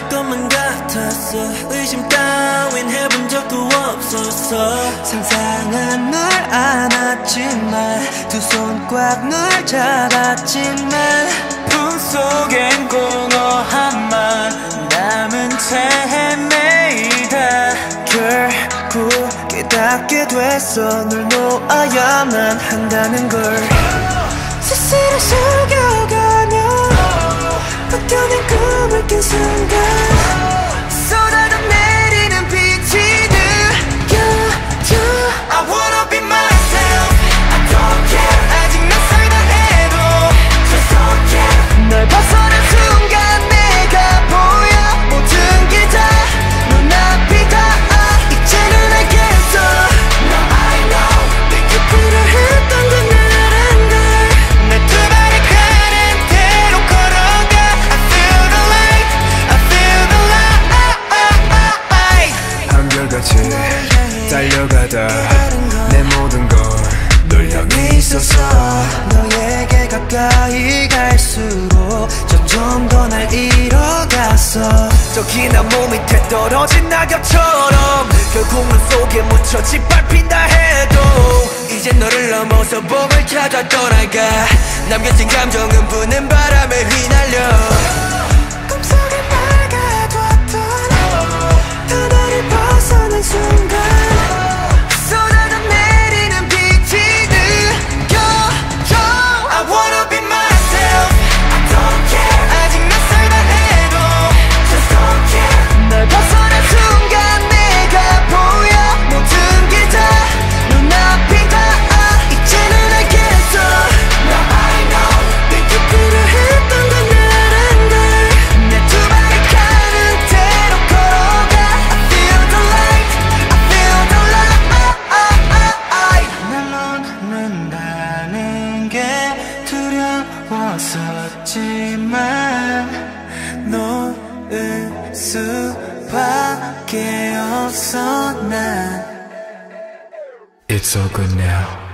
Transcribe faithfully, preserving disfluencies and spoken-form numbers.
것만 같았어. 의심 따윈 해본 적도 없었어. 상상한 널 안았지만 두 손 꽉 널 잡았지만 품속엔 공허 한만 남은 채 헤매이다. 결국 깨닫게 됐어. 널 놓아야만 한다는 걸. 스스로 속여가며 버텨낸 꿈을 깬 순간 쏟아져 내리는 빛이 느껴져. I wanna be myself. I don't care. 아직 낯설다 해도 just don't care. 널 벗어난 순간 내가 보여. 모든 게 다 눈앞이 닿아. 이제는 알겠어. Now I know. 내게 필요했던 건 나란 걸. 내 두 발이 가는 대로 걸어가. I feel the light. I feel the light. 한결같이 달려가다 내 모든 건 널 향해 있었어. 너에게 가까이 갈수록 점점 더 날 잃어갔어. 저기 나 몸 밑에 떨어진 낙엽처럼 결국 물 속에 묻혀 짓밟힌다 해도 이젠 너를 넘어서 봄을 찾아 떠나가. 남겨진 감정은 부는 바람에 휘날려. 꿈속에 막아뒀던 다 나를 벗어난 순간 쏟아져 내리는 빛이 느껴져. I wanna be myself. I don't care. 아직 낯설다 해도 just don't care. 널 벗어난 순간 내가 보여. 모든 게 다 눈앞이 닿아. 이제는 알겠어. Now I know. 내게 필요했던 건 나란 걸. 내 두 발이 가는 대로 걸어가. I feel the light. I feel the light. 날 놓는다는 게 두려웠었지만 놓을 수밖에 없어 난. It's all good now.